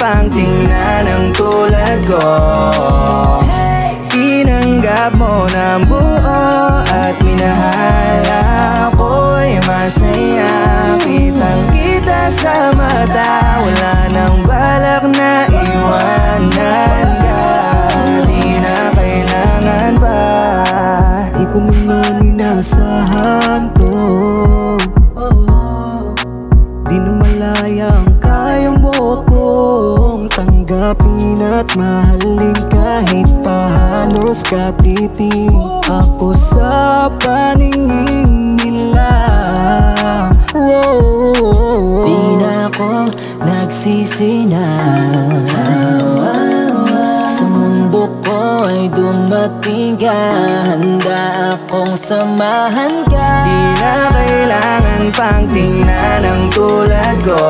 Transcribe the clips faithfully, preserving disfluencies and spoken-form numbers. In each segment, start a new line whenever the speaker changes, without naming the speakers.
pang tingnan ang tulad ko. Tinanggap mo ng buo at minahal ako'y masaya. Kitang kita sa mata, wala nang balak na iwanan ka. Di na kailangan pa.
Di ko naman inasahan to. Di na malayang kaya mo kong tanggapin at mahalin kahit pahalos katiting ako sa paningin nila. Whoa.
Di na ako nagsisi na. Sa mundo ko ay dumating ka. Handa akong samahan ka.
Di na kailangan pang tingnan ang tulad ko.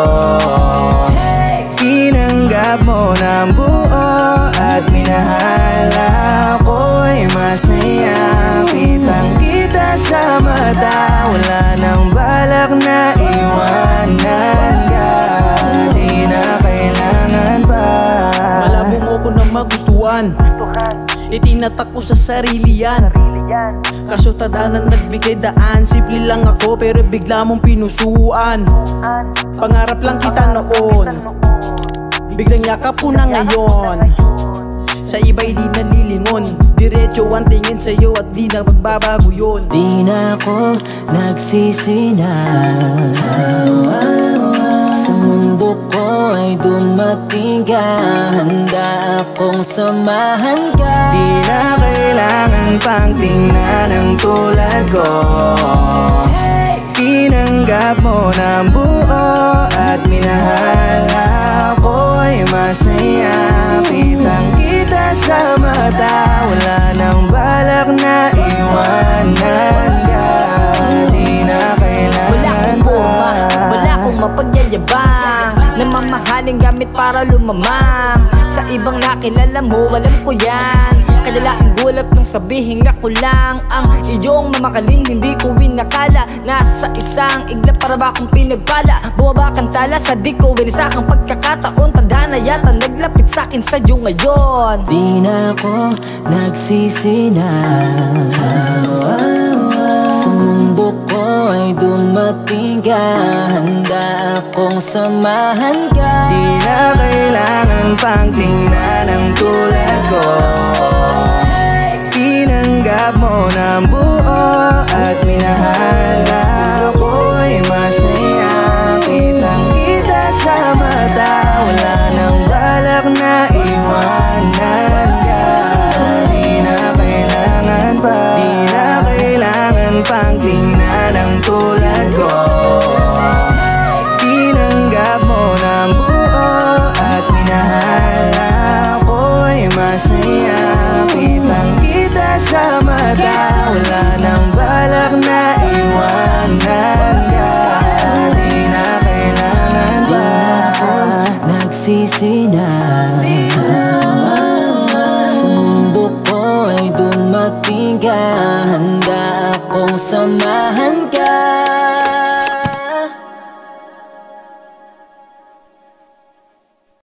Tinanggap mo ng buo at minahal ako'y masaya. Kitang kita sa mata, wala nang balak na iwanan ka. Di na kailangan pa.
Malabo mo ko na magustuhan, itinatak ko sa sarili yan. Kaso tadanan nagbigay daan. Simple lang ako pero bigla mong pinusuan. Pangarap lang kita noon, biglang yakap ko na ngayon. Sa iba'y di nalilingon, diretso ang tingin sa'yo at di na magbabago yun.
Di na ako nagsisi na. Sa mundo ko ay dumating ka. Handa akong samahan ka.
Di na kailangan pang tingnan ang tulad ko. Tinanggap mo ng buo at minahal ako'y masaya. Kitang kita sa mata, wala nang balak na iwanan ka. Di na kailangan pa.
Wala akong mapagyayabang, namamahaling gamit para lumamang. Sa ibang nakilala mo, alam ko yan. Kadalaan gulat nung sabihin ako lang ang iyong mamakaling. Hindi ko winakala, nasa isang igla para ba akong pinagpala. Bumaba kang tala sa di ko winisakang pagkakataon. Tandaan na yata naglapit sa'kin sa'yo ngayon. Di na ako nagsisi na. Sa mundo ko ay dumating ka. Handa akong samahan ka.
Di na kailangan pang tingnan ang tulad ko. Tinanggap mo ng buo at minahal ako'y masaya. Kitang kita sa mata, wala nang balak na iwanan ka. Di na kailangan pa. Di na kailangan pang tingnan ang tulad ko. Tinanggap mo ng buo at minahal ako'y masaya. Kitang kita sa mata, wala nang balak na iwanan ka. Di na kailangan pa.
Nagsisi na. Sa mundo ko ay dumating ka. Handa akong samahan ka.